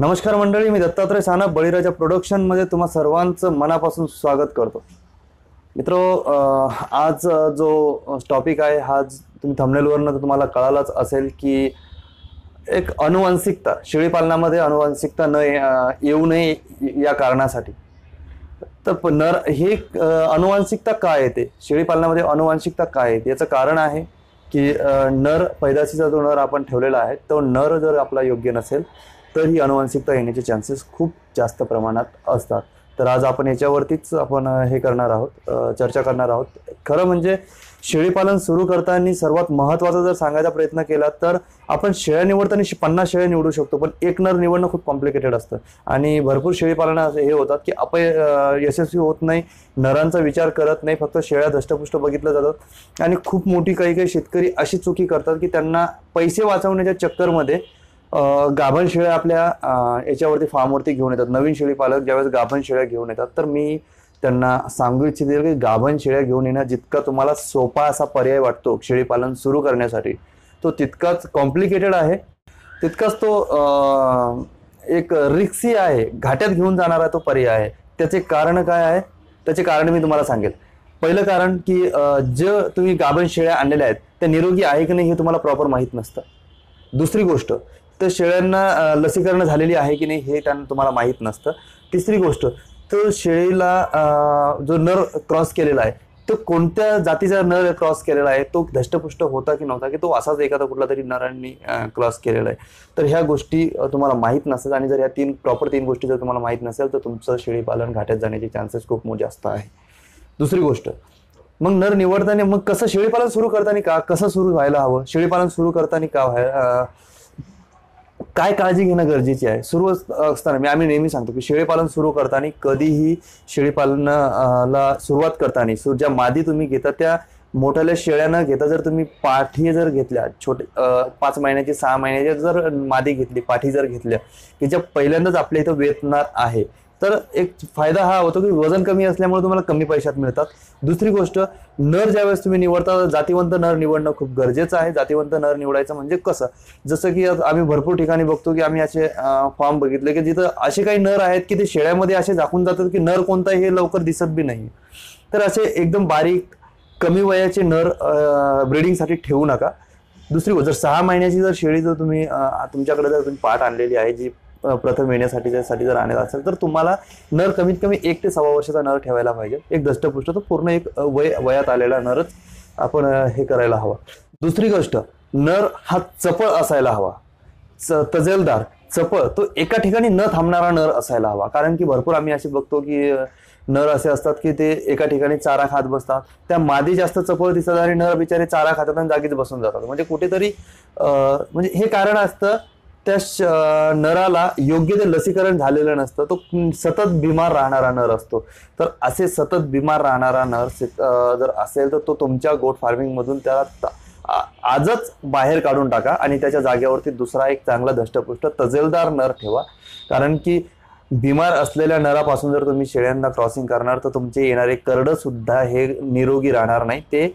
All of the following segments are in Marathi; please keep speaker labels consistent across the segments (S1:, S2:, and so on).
S1: नमस्कार मंडळी, मी दत्तात्रय सानप बळीराजा प्रोडक्शनमध्ये तुम्हा सर्वांचं मनापासून स्वागत करतो. मित्रो, आज जो टॉपिक आहे हा तुम्ही थंबनेलवरनं तुम्हाला कळालाच असेल की एक अनुवांशिकता, शेळीपालनामध्ये अनुवांशिकता येऊ नये या कारणासाठी. तर नर हे अनुवांशिकता काय येते, शेळीपालनामध्ये अनुवांशिकता काय येते याचं कारण आहे की नर पैदाशीचा जो नर आपण ठेवलेला आहे तो नर जर आपला योग्य नसेल तर ही अनुवांशिकता येण्याचे चान्सेस खूप जास्त प्रमाणात असतात. तर आज आपण याच्यावरतीच आपण हे करणार आहोत, चर्चा करणार आहोत. खरं म्हणजे शेळीपालन सुरू करताना सर्वात महत्त्वाचा जर सांगायचा प्रयत्न केला तर आपण शेळ्या निवडताना 50 शेळ्या निवडू शकतो, पण एक नर निवडणं खूप कॉम्प्लिकेटेड असतं आणि भरपूर शेळीपालन असे हे होतात की यशस्वी होत नाही, नरांचा विचार करत नाही, फक्त शेळ्या धष्टपुष्ट बघितलं जातात. आणि खूप मोठी काही शेतकरी अशी चुकी करतात की त्यांना पैसे वाचवण्याच्या चक्करमध्ये गाभण शेळ्या आपल्या याच्यावरती फार्मवरती घेऊन येतात. नवीन शेळी पालक ज्यावेळेस गाभण शेळ्या घेऊन येतात तर मी त्यांना सांगू इच्छिते की गाभण शेळ्या घेऊन येणं जितका तुम्हाला सोपा असा पर्याय वाटतो शेळीपालन सुरू करण्यासाठी, तो तितकाच कॉम्प्लिकेटेड आहे, तितकाच तो एक रिक्सी आहे, घाट्यात घेऊन जाणारा तो पर्याय आहे. त्याचे कारण काय आहे, त्याचे कारण मी तुम्हाला सांगेल. पहिलं कारण की जे तुम्ही गाभण शेळ्या आणलेल्या आहेत त्या निरोगी आहे की नाही हे तुम्हाला प्रॉपर माहीत नसतं. दुसरी गोष्ट, तर शेळ्यांना लसीकरण झालेली आहे की नाही हे त्यांना तुम्हाला माहीत नसतं. तिसरी गोष्ट, तर शेळीला जो नर क्रॉस केलेला आहे तो कोणत्या जातीचा नर क्रॉस केलेला आहे, तो धष्टपुष्ट होता की नव्हता, की तो असाच एखादा कुठला तरी नरांनी क्रॉस केलेला आहे. तर ह्या गोष्टी तुम्हाला माहीत नसतात आणि जर ह्या तीन गोष्टी जर तुम्हाला माहीत नसेल तर तुमचं शेळीपालन घाट्यात जाण्याचे चान्सेस खूप जास्त आहे. दुसरी गोष्ट, मग नर निवडताना मग कसं शेळीपालन सुरू करताना कसं सुरू व्हायला हवं, शेळीपालन सुरू करताना काय काळजी घेणं गरजेची आहे. सुरू असताना आम्ही नेहमी सांगतो की शेळीपालन सुरू करताना कधीही शेळीपालनाला सुरुवात करताना ज्या मादी तुम्ही घेता त्या मोठ्याल्या शेळ्या घेता जर तुम्ही पाठी जर घेतल्या, छोटे 5 महिन्याची 6 महिन्याची जर मादी घेतली, पाठी जर घेतल्या की ज्या पहिल्यांदाच आपल्या इथं वेतणार आहे, तर एक फायदा हा होतो की वजन कमी असल्यामुळे तुम्हाला कमी पैशात मिळतात. दुसरी गोष्ट, नर ज्यावेळेस तुम्ही निवडता जातीवंत नर निवडणं खूप गरजेचं आहे. जातीवंत नर निवडायचं म्हणजे कसं, जसं की आम्ही भरपूर ठिकाणी बघतो की आम्ही असे फॉर्म बघितले की जिथं असे काही नर आहेत की ते शेळ्यामध्ये असे झाकून जातात की नर कोणता हे लवकर दिसत बी नाही. तर असे एकदम बारीक कमी वयाचे नर ब्रीडिंगसाठी ठेवू नका. दुसरी गोष्ट, जर 6 महिन्याची जर शेळी जर तुम्ही तुमच्याकडे जर तुम्ही पाठ आणलेली आहे जी प्रथम येण्यासाठी जर आणत असेल तर तुम्हाला नर कमीत कमी 1 ते 1.25 वर्षाचा नर ठेवायला पाहिजे. एक धष्टपुष्ट तो पूर्ण एक वयात आलेला नरच आपण हे करायला हवा. दुसरी गोष्ट, नर हा चपळ असायला हवा, तजेलदार चपळ, तो एका ठिकाणी न थांबणारा नर असायला हवा. कारण की भरपूर आम्ही असे बघतो की नर असे असतात की ते एका ठिकाणी चारा खात बसतात, त्या मादी जास्त चपळ दिसतात आणि नर बिचारे चारा खातात आणि जागीच बसून जातात. म्हणजे कुठेतरी म्हणजे हे कारण असतं, त्या नराला योग्य ते लसीकरण झालेलं नसतं, तो सतत बिमार राहणारा नर असतो. तर असे सतत बिमार राहणारा नर जर असेल तर तो तुमच्या गोट फार्मिंग मधून त्याला आजच बाहेर काढून टाका आणि त्याच्या जागेवरती दुसरा एक चांगला धष्टपुष्ट तजेलदार नर ठेवा. कारण की बिमार असलेल्या नरापासून जर तुम्ही शेळ्यांना क्रॉसिंग करणार तर तुमचे येणारे करडं सुद्धा हे निरोगी राहणार नाही, ते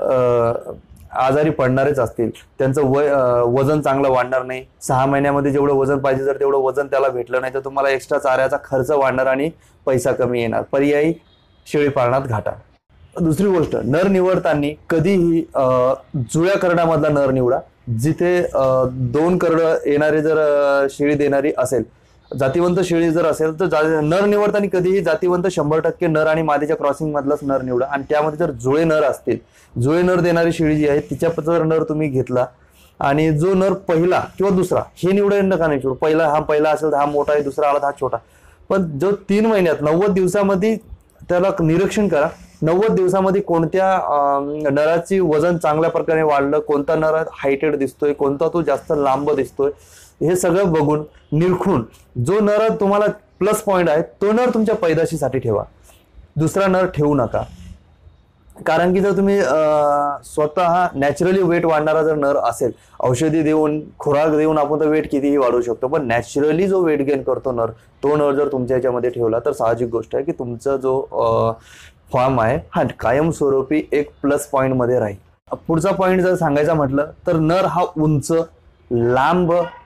S1: आजारी पडणारेच असतील. त्यांचं वजन चांगलं वाढणार नाही. 6 महिन्यामध्ये जेवढं वजन पाहिजे जर तेवढं वजन त्याला भेटलं नाही तर तुम्हाला एक्स्ट्रा चाऱ्याचा खर्च वाढणार आणि पैसा कमी येणार. पर्यायी शेळीपालनात घाटा. दुसरी गोष्ट, नर निवडताना कधीही जुळ्या करडामधला नर निवडा. जिथे 2 करड येणारे जर शेळी देणारी असेल, जातीवंत शेळी जर असेल तर नर निवडताना कधीही जातीवंत 100% नर आणि मादीच्या क्रॉसिंग मधलाच नर निवडा. आणि त्यामध्ये जर जुळे नर असतील, जुळे नर देणारी शेळी जी आहे तिच्या जर नर तुम्ही घेतला आणि जो नर पहिला किंवा दुसरा हे निवडायला नका नाही, पहिला असेल तर हा मोठा आहे, दुसरा आला तर हा छोटा. पण जो 3 महिन्यात 90 दिवसामध्ये त्याला निरीक्षण करा. 90 दिवसामध्ये कोणत्या नराची वजन चांगल्या प्रकारे वाढलं, कोणता नर हायटेड दिसतोय, कोणता तो जास्त लांब दिसतोय, हे सगळं बघून निरखून जो नर तुम्हाला प्लस पॉइंट आहे तो नर तुमच्या पैदाशीसाठी ठेवा. दुसरा नर ठेवू नका. कारण की जर तुम्ही स्वतः नॅचरली वेट वाढणारा जर नर असेल, औषधी देऊन खुराक देऊन आपण तर वेट कितीही वाढवू शकतो, पण नॅचरली जो वेट गेन करतो नर, तो नर जर तुमच्या याच्यामध्ये ठेवला तर साहजिक गोष्ट आहे की तुमचा जो फॉर्म आहे हा कायमस्वरूपी एक प्लस पॉइंट मध्ये राहील. पुढचा पॉइंट जर सांगायचा म्हटलं तर नर हा उंच, लांब,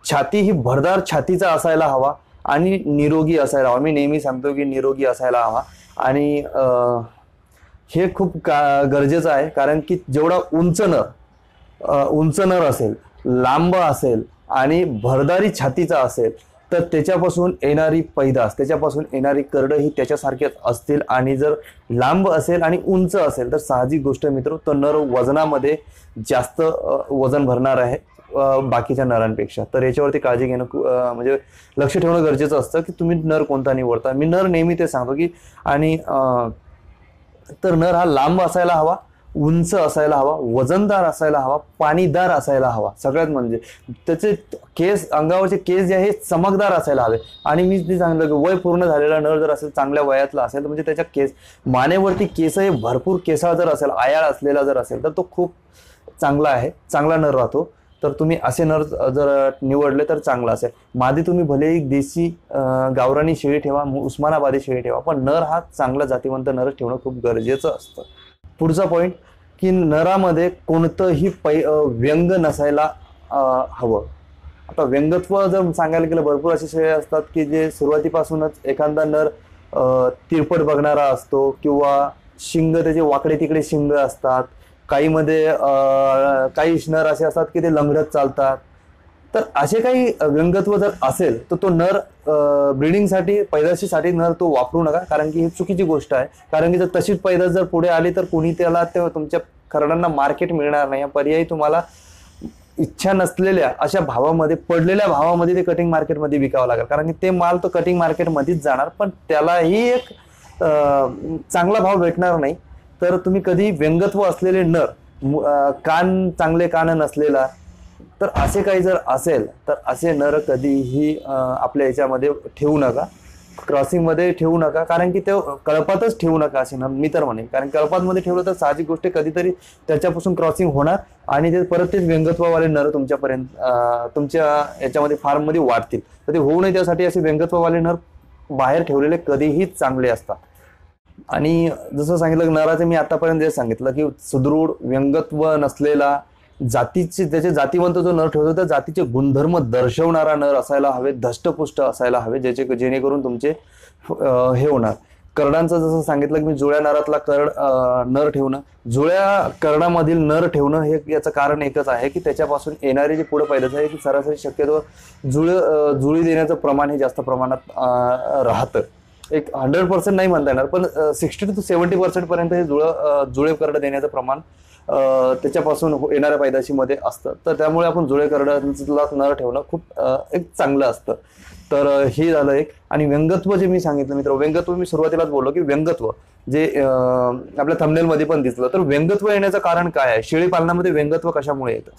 S1: छाती ही भरदार छातीचा असायला हवा आणि निरोगी असायला हवा. मी नेहमी सांगतो की निरोगी असायला हवा. आणि हे खूप गरजेचं आहे, कारण की जेवढा उंच नर असेल, लांब असेल आणि भरदारी छातीचा असेल, तर त्याच्यापासून येणारी पैदास, त्याच्यापासून येणारी करडं ही त्याच्यासारखेच असतील. आणि जर लांब असेल आणि उंच असेल तर साहजिक गोष्ट मित्र, तो नर वजनामध्ये जास्त वजन भरणार आहे बाकीच्या नरांपेक्षा. तर याच्यावरती काळजी घेणं म्हणजे लक्ष ठेवणं गरजेचं असतं की तुम्ही नर कोणता निवडता. मी नर नेहमी ते सांगतो की आणि तर नर हा लांब असायला हवा, उंच असायला हवा, वजनदार असायला हवा, पाणीदार असायला हवा. सगळ्यात म्हणजे त्याचे केस, अंगावरचे केस जे आहे चमकदार असायला हवे. आणि मी ते सांगितलं की वय पूर्ण झालेला नर जर असेल, चांगल्या वयातला असेल, तर म्हणजे त्याच्या केस, मानेवरती केस हे भरपूर केसाळ जर असेल, आयाळ असलेला जर असेल, तर तो खूप चांगला आहे, चांगला नर राहतो. तर तुम्ही असे नर जर निवडले तर चांगलं असेल. मादी तुम्ही भलेही देशी गावरानी शेळी ठेवा, उस्मानाबादी शेळी ठेवा, पण नर हा चांगला जातीवंत नर ठेवणं खूप गरजेचं असतं. पुढचा पॉईंट की नरामध्ये कोणतंही व्यंग नसायला हवं. आता व्यंगत्व जर सांगायला गेलं, भरपूर असे शेळे असतात की जे सुरुवातीपासूनच एखादा नर तिरपट बघणारा असतो किंवा शिंग त्याचे वाकडे तिकडे शिंग असतात. काही नर असे असतात की ते लंगडत चालतात. तर असे काही व्यंगत्व जर असेल तर तो नर ब्रीडिंगसाठी, पैदाशीसाठी नर तो वापरू नका, कारण की ही चुकीची गोष्ट आहे. कारण की जर तशीच पैदास जर पुढे आली तर कोणी त्याला तुमच्या करडांना मार्केट मिळणार नाही. पर्यायी तुम्हाला इच्छा नसलेल्या अशा भावामध्ये, पडलेल्या भावामध्ये ते कटिंग मार्केटमध्ये विकावं लागेल, कारण की ते माल तो कटिंग मार्केटमध्येच जाणार, पण त्यालाही एक चांगला भाव भेटणार नाही. तर तुम्ही कधी व्यंगत्व असलेले नर, कान चांगले कान नसलेला, तर असे काही जर असेल तर असे नर कधीही आपल्या याच्यामध्ये ठेवू नका, क्रॉसिंगमध्ये ठेवू नका. कारण की ते कळपातच ठेवू नका असे नर मी तर म्हणेन. कारण कळपातमध्ये ठेवलं तर साहजिक गोष्ट कधीतरी त्याच्यापासून क्रॉसिंग होणार आणि ते परत तेच व्यंगत्ववाले नर तुमच्यापर्यंत तुमच्या याच्यामध्ये फार्ममध्ये वाढतील. तर ते होऊ नये त्यासाठी असे व्यंगत्ववाले नर बाहेर ठेवलेले कधीही चांगले असतात. आणि जसं सांगितलं नराचे मी आतापर्यंत जे सांगितलं की सुदृढ व्यंगत्व नसलेला, जातीचे त्याचे जातीवंत जो नर ठेवतो त्या जातीचे गुणधर्म दर्शवणारा नर असायला हवे, धष्टपुष्ट असायला हवे, जेणेकरून तुमचे हे होणार. करडांचं जसं सांगितलं की मी जुळ्या नरातला नर ठेवणं, जुळ्या करडामधील नर ठेवणं हे याचं कारण एकच आहे की त्याच्यापासून येणारे जे पुढे पैदास आहे की सरासरी शक्यतो जुळी देण्याचं प्रमाण हे जास्त प्रमाणात राहतं. एक 100% नाही म्हणता येणार, पण 60 to 70% पर्यंत हे जुळे करडं देण्याचं प्रमाण त्याच्यापासून येणाऱ्या पैदाशीमध्ये असतं. तर त्यामुळे आपण जुळे करडांचा नर ठेवणं खूप एक चांगलं असतं. तर हे झालं एक. आणि व्यंगत्व जे मी सांगितलं मित्र, व्यंगत्व मी सुरुवातीलाच बोललो की व्यंगत्व जे आपल्या थंबनेलमध्ये पण दिसलं. तर व्यंगत्व येण्याचं कारण काय आहे? शेळी पालनामध्ये व्यंगत्व कशामुळे येतं?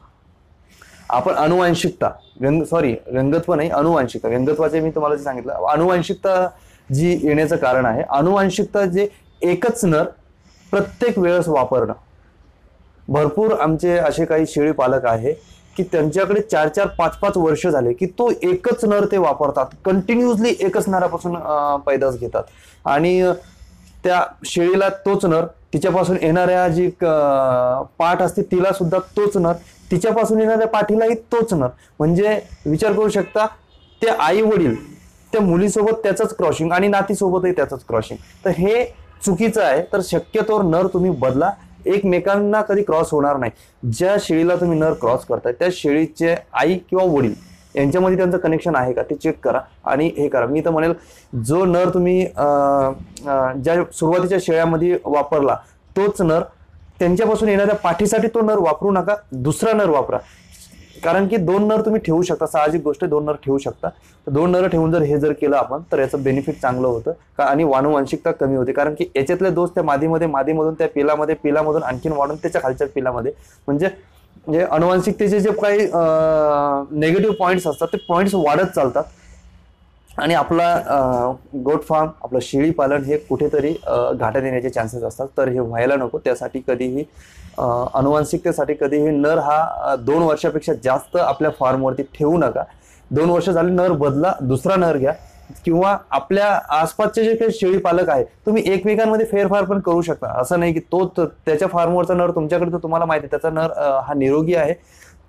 S1: आपण अनुवांशिकता, व्यंगत्व नाही, अनुवांशिकता. व्यंगत्वाचे मी तुम्हाला जे सांगितलं, अनुवांशिकता जी येण्याचं कारण आहे, अनुवांशिकता जे एकच नर प्रत्येक वेळेस वापरणं. भरपूर आमचे असे काही शेळी पालक आहे की त्यांच्याकडे 4-4, 5-5 वर्ष झाले की तो एकच नर ते वापरतात, कंटिन्युअसली एकच नरापासून पैदास घेतात. आणि त्या शेळीला तोच नर, तिच्यापासून येणाऱ्या जी पाठ असते तिला सुद्धा तोच नर, तिच्यापासून येणाऱ्या पाठीलाही तोच नर. म्हणजे विचार करू शकता, ते आई वडील त्या मुलीसोबत त्याचंच क्रॉसिंग आणि नातीसोबतही त्याचंच क्रॉसिंग. तर हे चुकीचं आहे. तर शक्यतोवर नर तुम्ही बदला, एकमेकांना कधी क्रॉस होणार नाही. ज्या शेळीला तुम्ही नर क्रॉस करताय त्या शेळीचे आई किंवा वडील यांच्यामध्ये त्यांचं कनेक्शन आहे का ते चेक करा आणि हे करा. मी तर म्हणेल जो नर तुम्ही ज्या सुरुवातीच्या शेळ्यामध्ये वापरला तोच नर, त्यांच्यापासून येणाऱ्या पाठीसाठी तो नर वापरू नका, दुसरा नर वापरा. कारण की 2 नर तुम्ही ठेवू शकता, साहजिक गोष्ट 2 नर ठेवू शकता. तर 2 नर ठेवून जर हे जर केलं आपण तर याचं बेनिफिट चांगलं होतं का, आणि वानुवांशिकता कमी होते. कारण की याच्यातले दोष त्या मादीमधून त्या पिलामधून आणखीन वाढून त्याच्या खालच्या पिलामध्ये, म्हणजे अनुवांशिकतेचे जे काही नेगेटिव्ह पॉईंट्स असतात ते पॉईंट्स वाढत चालतात. आणि आपला गोट फार्म, आपलं शेळी पालन हे कुठेतरी घाट्यात येण्याचे चान्सेस असतात. तर हे व्हायला नको. त्यासाठी कधीही अनुवांशिकतेसाठी कधीही नर हा 2 वर्षापेक्षा जास्त आपल्या फार्मवरती ठेवू नका. 2 वर्ष झाले नर बदला, दुसरा नर घ्या. किंवा आपल्या आसपासचे जे काही शेळी पालक आहे तुम्ही एकमेकांमध्ये फेरफार पण करू शकता. असं नाही की तो त्याच्या फार्मवरचा नर तुमच्याकडे, तर तुम्हाला माहिती आहे त्याचा नर हा निरोगी आहे,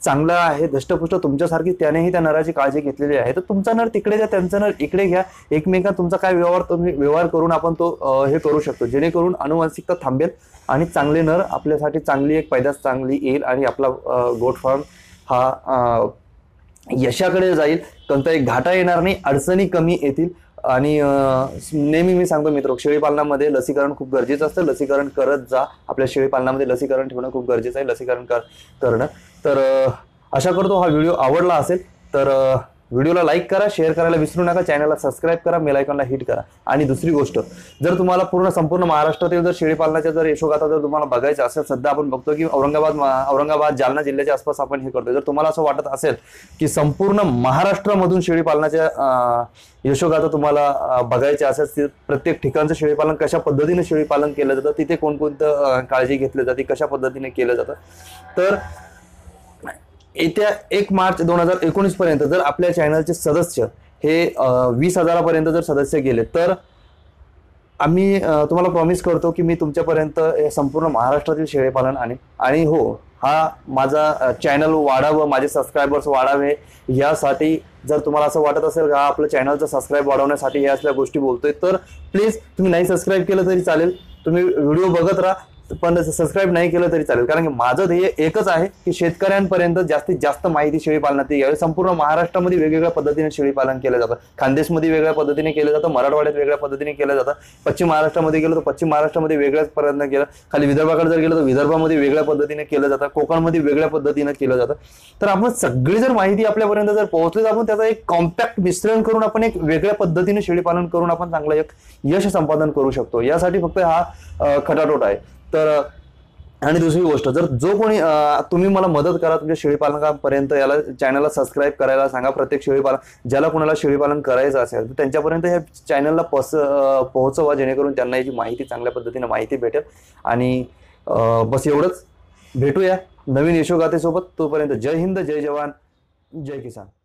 S1: चांगला आहे, धष्टपुष्ट तुमच्यासारखी त्यानेही त्या नराची काळजी घेतलेली आहे, तर तुमचा नर तिकडे घ्या, त्यांचा नर इकडे घ्या, एकमेकांत तुमचा काय व्यवहार करून आपण तो हे करू शकतो, जेणेकरून अनुवांशिकता थांबेल आणि चांगले नर आपल्यासाठी चांगली एक पैदास चांगली येईल आणि आपला गोट फार्म हा यशाकडे जाईल. कोणताही घाटा येणार नाही, अडचणी कमी येतील. आणि नेहमी मी सांगतो मित्र, शेळीपालनामध्ये लसीकरण खूप गरजेचं असतं. लसीकरण करत जा. आपल्या शेळीपालनामध्ये लसीकरण ठेवणं खूप गरजेचं आहे, लसीकरण करणं. तर आशा करतो हा व्हिडिओ आवडला असेल. तर व्हिडिओला लाईक करा, शेअर करायला विसरू नका, चॅनलला सबस्क्राईब करा, बेल आयकॉनला हिट करा. आणि दुसरी गोष्ट, जर तुम्हाला संपूर्ण महाराष्ट्रातील जर शेळीपालनाच्या जर यशोगाथा जर तुम्हाला बघायचं असेल, सध्या आपण बघतो की औरंगाबाद जालना जिल्ह्याच्या आसपास आपण हे करतोय. जर तुम्हाला असं वाटत असेल की संपूर्ण महाराष्ट्रामधून शेळीपालनाच्या यशोगाथा तुम्हाला बघायच्या असेल, प्रत्येक ठिकाणचं शेळीपालन कशा पद्धतीने शेळीपालन केलं जातं, तिथे कोणकोणतं काळजी घेतली जाते, कशा पद्धतीने केलं जातं, तर येत्या 1 मार्च 2019 पर्यंत जर आपल्या चॅनलचे सदस्य हे 20,000 जर सदस्य गेले, तर आम्ही तुम्हाला प्रॉमिस करतो की मी तुमच्यापर्यंत संपूर्ण महाराष्ट्रातील शेळीपालन आणेन. आणि हो, हा माझा चॅनल वाढावं, माझे सबस्क्रायबर्स वाढावे, यासाठी जर तुम्हाला असं वाटत असेल का आपलं चॅनलचं सबस्क्राईब वाढवण्यासाठी हे असल्या गोष्टी बोलतोय, तर प्लीज तुम्ही नाही सबस्क्राईब केलं तरी चालेल, तुम्ही व्हिडिओ बघत राहा, पण सबस्क्राईब नाही केलं तरी चालेल. कारण की माझं ध्येय एकच आहे की शेतकऱ्यांपर्यंत जास्तीत जास्त माहिती शेळीपालनाची यावी. संपूर्ण महाराष्ट्रामध्ये वेगवेगळ्या पद्धतीने शेळीपालन केलं जातं. खानदेशमध्ये वेगळ्या पद्धतीने केलं जातं, मराठवाड्यात वेगळ्या पद्धतीने केलं जातं, पश्चिम महाराष्ट्रामध्ये गेलं तर पश्चिम महाराष्ट्रामध्ये वेगळ्याच प्रयत्न केलं, खाली विदर्भाकडे जर गेलं तर विदर्भामध्ये वेगळ्या पद्धतीने केलं जातं, कोकणमध्ये वेगळ्या पद्धतीने केलं जातं. तर आपण सगळी जर माहिती आपल्यापर्यंत जर पोहोचली, तर आपण त्याचा एक कॉम्पॅक्ट मिश्रण करून आपण एक वेगळ्या पद्धतीने शेळीपालन करून आपण चांगलं एक यश संपादन करू शकतो. यासाठी फक्त हा खटाटोट आहे. तर आणि दुसरी गोष्ट, जर जो कोणी तुम्ही मला मदत करा तुमच्या शेळीपालकापर्यंत, याला चॅनलला सबस्क्राईब करायला सांगा. प्रत्येक ज्याला कोणाला शेळीपालन करायचं असेल तर त्यांच्यापर्यंत ह्या चॅनलला पोहोचवा, जेणेकरून त्यांना याची माहिती चांगल्या पद्धतीने माहिती भेटेल. आणि बस एवढंच. भेटूया नवीन यशोगाथेसोबत. तोपर्यंत जय हिंद, जय जवान, जय किसान.